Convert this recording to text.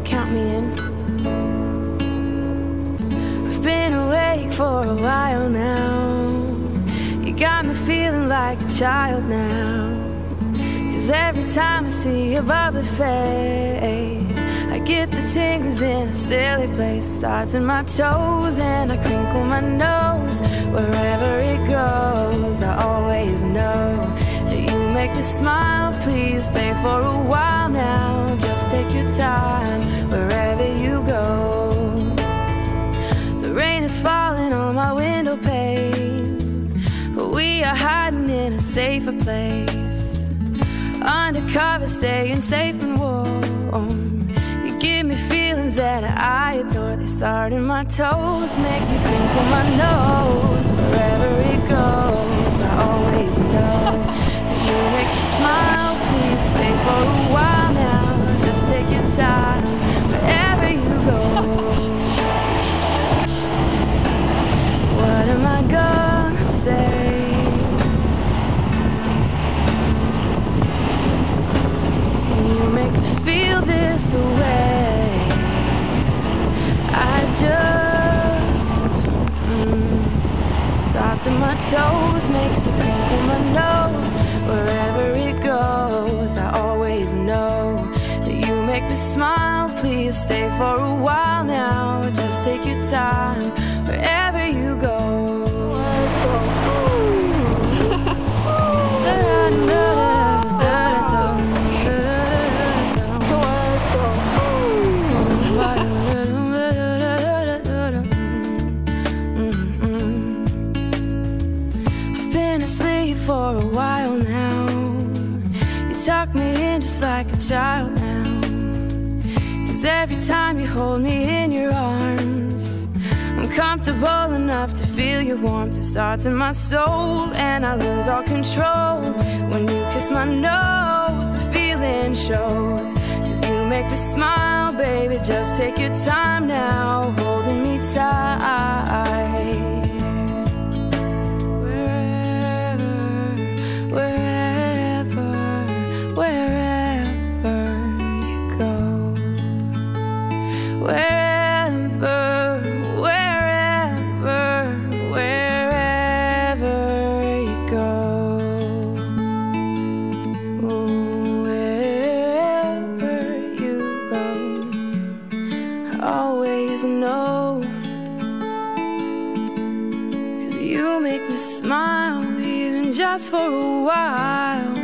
count me in. I've been awake for a while now. You got me feeling like a child now. 'Cause every time I see your bubbly face, I get the tingles in a silly place. It starts in my toes and I crinkle my nose. Wherever it goes, I always know that you make me smile. Please stay for a while now. Just take your time wherever you go. The rain is falling on my window pane, but we are hiding in a safer place. Undercover, staying safe and warm. You give me feelings that I adore. They start in my toes, make me crinkle my nose. Wherever it goes, I always know that you make me smile. Please stay for a while now. Just take your time wherever you go. What am I gonna say? You make me feel this way. I just starts in my toes, makes me crinkle my nose. Wherever it goes, I always know that you make me smile. Please stay for a while now. Just take your time wherever you go. Asleep for a while now. You tuck me in just like a child now. 'Cause every time you hold me in your arms, I'm comfortable enough to feel your warmth. It starts in my soul and I lose all control. When you kiss my nose, the feeling shows. 'Cause you make me smile, baby. Just take your time now, holding me tight. Always know, 'cause you make me smile, even just for a while.